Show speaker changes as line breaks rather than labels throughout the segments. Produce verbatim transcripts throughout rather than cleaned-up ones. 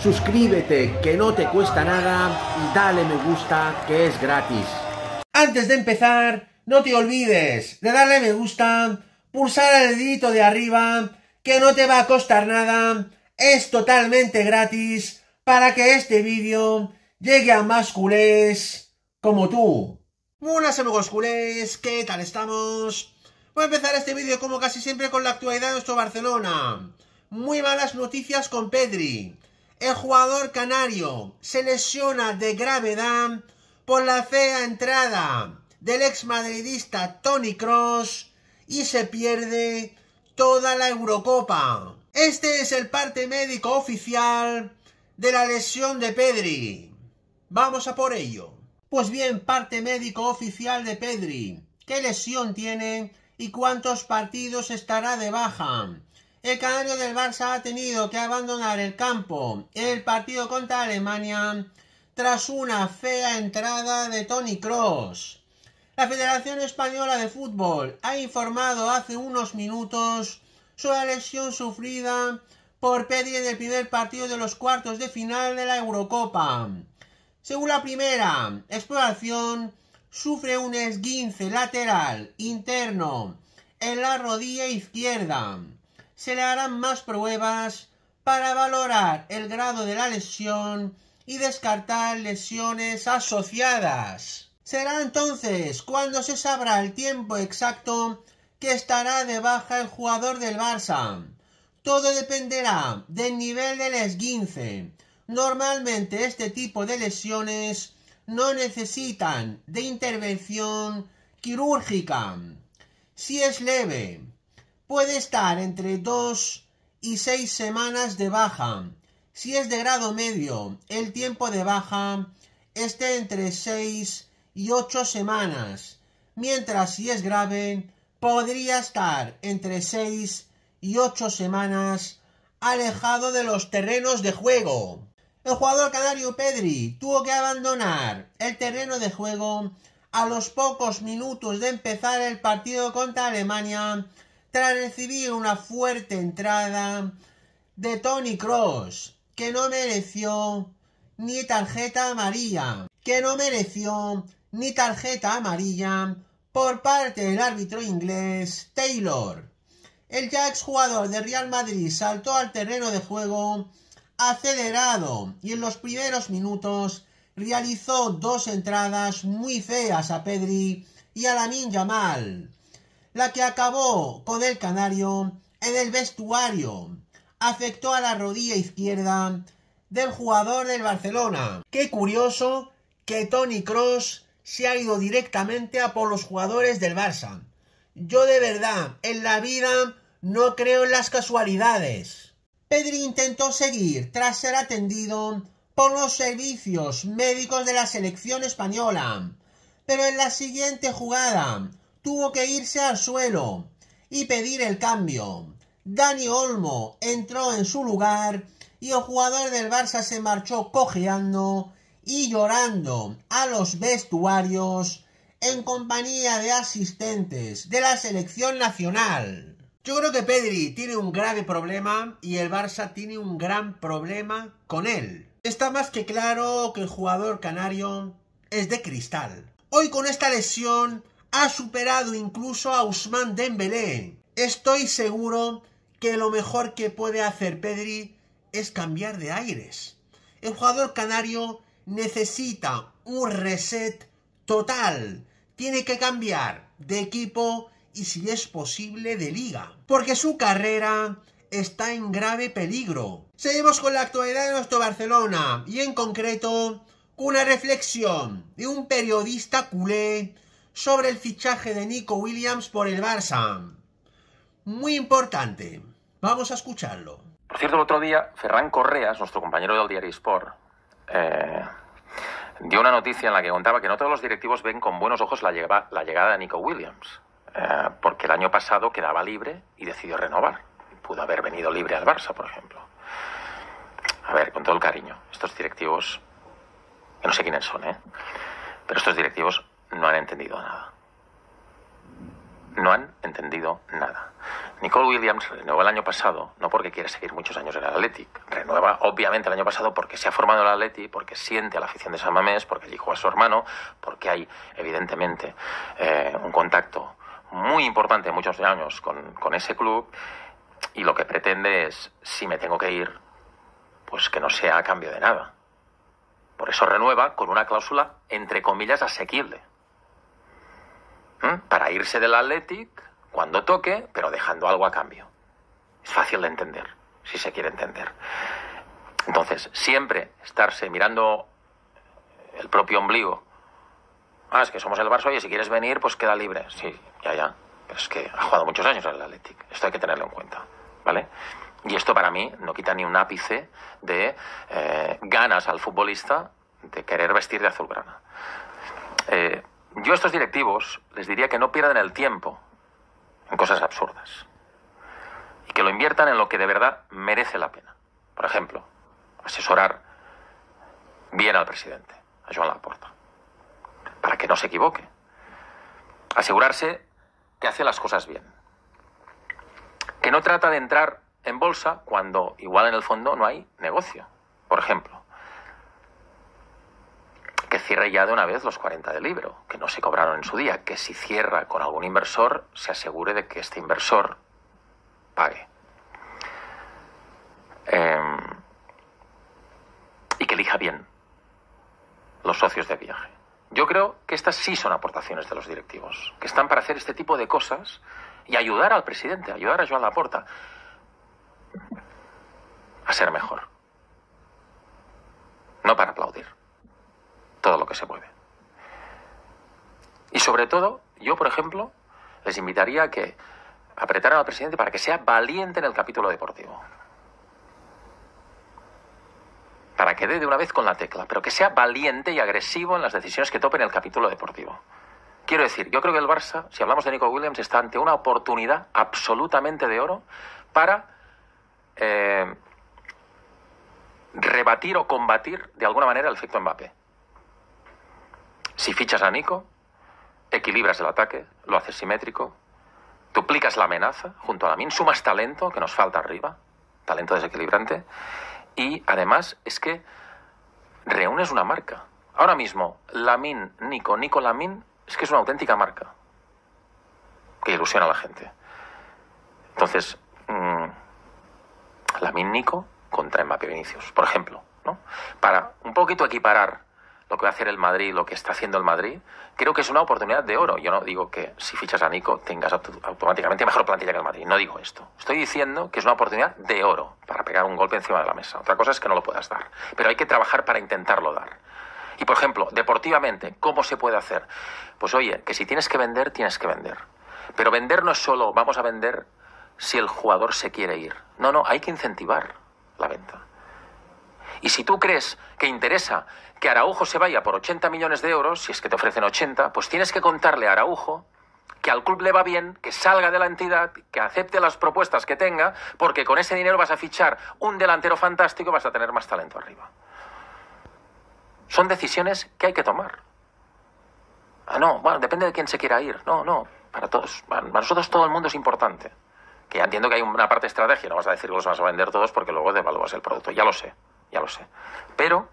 suscríbete, que no te cuesta nada, y dale me gusta, que es gratis. Antes de empezar, no te olvides de darle me gusta, pulsar el dedito de arriba, que no te va a costar nada, es totalmente gratis, para que este vídeo llegue a más culés como tú. Buenas amigos culés, ¿qué tal estamos? Voy a empezar este vídeo como casi siempre con la actualidad de nuestro Barcelona. Muy malas noticias con Pedri. El jugador canario se lesiona de gravedad por la fea entrada del exmadridista Toni Kroos y se pierde toda la Eurocopa. Este es el parte médico oficial de la lesión de Pedri. Vamos a por ello. Pues bien, parte médico oficial de Pedri. ¿Qué lesión tiene y cuántos partidos estará de baja? El canario del Barça ha tenido que abandonar el campo en el partido contra Alemania tras una fea entrada de Toni Kroos. La Federación Española de Fútbol ha informado hace unos minutos sobre la lesión sufrida por Pedri en el primer partido de los cuartos de final de la Eurocopa. Según la primera exploración, sufre un esguince lateral interno en la rodilla izquierda. Se le harán más pruebas para valorar el grado de la lesión y descartar lesiones asociadas. Será entonces cuando se sabrá el tiempo exacto que estará de baja el jugador del Barça. Todo dependerá del nivel del esguince. Normalmente este tipo de lesiones no necesitan de intervención quirúrgica. Si es leve, puede estar entre dos y seis semanas de baja. Si es de grado medio, el tiempo de baja esté entre seis y ocho semanas, mientras si es grave, podría estar entre seis y ocho semanas alejado de los terrenos de juego. El jugador canario Pedri tuvo que abandonar el terreno de juego a los pocos minutos de empezar el partido contra Alemania tras recibir una fuerte entrada de Toni Kroos, que no mereció ni tarjeta amarilla, que no mereció ni tarjeta amarilla por parte del árbitro inglés Taylor. El ya exjugador de Real Madrid saltó al terreno de juego acelerado y en los primeros minutos realizó dos entradas muy feas a Pedri y a Lamine Yamal, la que acabó con el canario en el vestuario. Afectó a la rodilla izquierda del jugador del Barcelona. Qué curioso que Toni Kroos se ha ido directamente a por los jugadores del Barça. Yo de verdad, en la vida no creo en las casualidades. Pedri intentó seguir tras ser atendido por los servicios médicos de la selección española, pero en la siguiente jugada tuvo que irse al suelo y pedir el cambio. Dani Olmo entró en su lugar y el jugador del Barça se marchó cojeando y llorando a los vestuarios en compañía de asistentes de la selección nacional. Yo creo que Pedri tiene un grave problema y el Barça tiene un gran problema con él. Está más que claro que el jugador canario es de cristal. Hoy con esta lesión ha superado incluso a Ousmane Dembélé. Estoy seguro que lo mejor que puede hacer Pedri es cambiar de aires. El jugador canario necesita un reset total. Tiene que cambiar de equipo y si es posible de liga, porque su carrera está en grave peligro. Seguimos con la actualidad de nuestro Barcelona y en concreto con una reflexión de un periodista culé sobre el fichaje de Nico Williams por el Barça. Muy importante. Vamos a escucharlo.
Por cierto, el otro día Ferran Correas, nuestro compañero del diario Sport, eh, dio una noticia en la que contaba que no todos los directivos ven con buenos ojos la, llegada, la llegada de Nico Williams, eh, porque el año pasado quedaba libre y decidió renovar. Pudo haber venido libre al Barça, por ejemplo. A ver, con todo el cariño, estos directivos, que no sé quiénes son, ¿eh? Pero estos directivos no han entendido nada. No han entendido nada. Nicole Williams renueva el año pasado, no porque quiere seguir muchos años en el Athletic. Renueva, obviamente, el año pasado porque se ha formado en el Athletic, porque siente a la afición de San Mamés, porque allí juega su hermano, porque hay, evidentemente, eh, un contacto muy importante, muchos años, con, con ese club. Y lo que pretende es, si me tengo que ir, pues que no sea a cambio de nada. Por eso renueva con una cláusula, entre comillas, asequible. ¿Mm? Para irse del Athletic cuando toque, pero dejando algo a cambio. Es fácil de entender, si se quiere entender. Entonces, siempre estarse mirando el propio ombligo. Ah, es que somos el Barça, oye, si quieres venir, pues queda libre. Sí, ya, ya. Pero es que ha jugado muchos años en el Athletic. Esto hay que tenerlo en cuenta, ¿vale? Y esto para mí no quita ni un ápice de eh, ganas al futbolista de querer vestir de azulgrana. Eh, yo a estos directivos les diría que no pierdan el tiempo en cosas absurdas y que lo inviertan en lo que de verdad merece la pena. Por ejemplo, asesorar bien al presidente, a Joan Laporta, para que no se equivoque. Asegurarse que hace las cosas bien. Que no trata de entrar en bolsa cuando igual en el fondo no hay negocio. Por ejemplo, que cierre ya de una vez los cuarenta del libro, que no se cobraron en su día, que si cierra con algún inversor, se asegure de que este inversor pague. Eh, y que elija bien los socios de viaje. Yo creo que estas sí son aportaciones de los directivos, que están para hacer este tipo de cosas y ayudar al presidente, ayudar a Joan Laporta a ser mejor. No para aplaudir todo lo que se mueve. Y sobre todo, yo, por ejemplo, les invitaría a que apretaran al presidente para que sea valiente en el capítulo deportivo. Para que dé de una vez con la tecla, pero que sea valiente y agresivo en las decisiones que tope en el capítulo deportivo. Quiero decir, yo creo que el Barça, si hablamos de Nico Williams, está ante una oportunidad absolutamente de oro para eh, rebatir o combatir de alguna manera el efecto Mbappé. Si fichas a Nico, equilibras el ataque, lo haces simétrico, duplicas la amenaza junto a Lamine, sumas talento que nos falta arriba, talento desequilibrante, y además es que reúnes una marca. Ahora mismo, Lamine, Nico, Nico, Lamine, es que es una auténtica marca que ilusiona a la gente. Entonces, mmm, Lamine, Nico contra Mbappé, Vinicius, por ejemplo, ¿no? Para un poquito equiparar lo que va a hacer el Madrid, lo que está haciendo el Madrid, creo que es una oportunidad de oro. Yo no digo que si fichas a Nico tengas automáticamente mejor plantilla que el Madrid. No digo esto. Estoy diciendo que es una oportunidad de oro para pegar un golpe encima de la mesa. Otra cosa es que no lo puedas dar. Pero hay que trabajar para intentarlo dar. Y, por ejemplo, deportivamente, ¿cómo se puede hacer? Pues oye, que si tienes que vender, tienes que vender. Pero vender no es solo vamos a vender si el jugador se quiere ir. No, no, hay que incentivar la venta. Y si tú crees que interesa que Araujo se vaya por ochenta millones de euros, si es que te ofrecen ochenta, pues tienes que contarle a Araujo que al club le va bien, que salga de la entidad, que acepte las propuestas que tenga, porque con ese dinero vas a fichar un delantero fantástico y vas a tener más talento arriba. Son decisiones que hay que tomar. Ah, no, bueno, depende de quién se quiera ir. No, no, para todos. Para nosotros todo el mundo es importante. Que ya entiendo que hay una parte de estrategia, no vas a decir que los vas a vender todos porque luego devalúas el producto. Ya lo sé, ya lo sé. Pero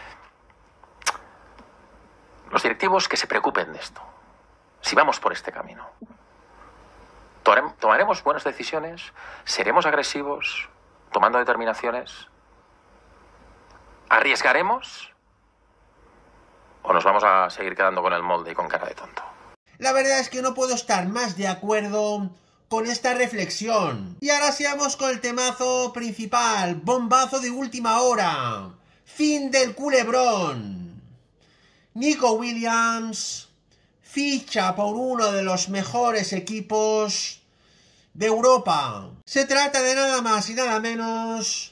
los directivos que se preocupen de esto. Si vamos por este camino, tomaremos buenas decisiones, seremos agresivos, tomando determinaciones, arriesgaremos o nos vamos a seguir quedando con el molde y con cara de tonto.
La verdad es que no puedo estar más de acuerdo con esta reflexión. Y ahora sigamos con el temazo principal, bombazo de última hora, fin del culebrón. Nico Williams ficha por uno de los mejores equipos de Europa. Se trata de nada más y nada menos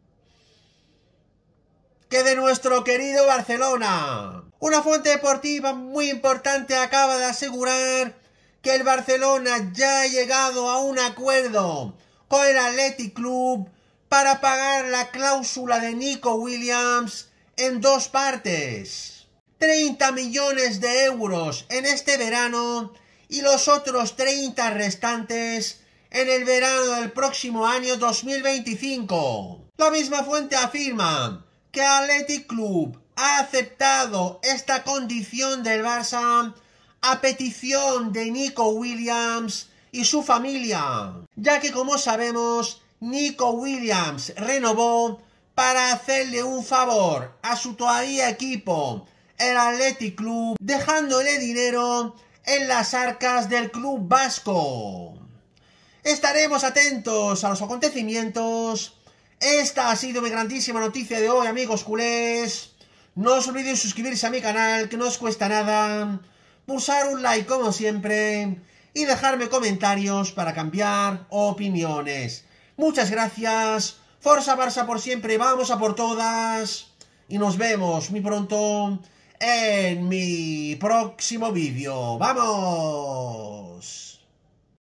que de nuestro querido Barcelona. Una fuente deportiva muy importante acaba de asegurar que el Barcelona ya ha llegado a un acuerdo con el Athletic Club para pagar la cláusula de Nico Williams en dos partes. treinta millones de euros en este verano y los otros treinta restantes en el verano del próximo año dos mil veinticinco. La misma fuente afirma que Athletic Club ha aceptado esta condición del Barça a petición de Nico Williams y su familia, ya que, como sabemos, Nico Williams renovó para hacerle un favor a su todavía equipo, el Athletic Club, dejándole dinero en las arcas del club vasco. Estaremos atentos a los acontecimientos. Esta ha sido mi grandísima noticia de hoy, amigos culés. No os olvidéis suscribirse a mi canal, que no os cuesta nada, pulsar un like como siempre y dejarme comentarios para cambiar opiniones. Muchas gracias. Forza Barça por siempre, vamos a por todas. Y nos vemos muy pronto en mi próximo vídeo. ¡Vamos!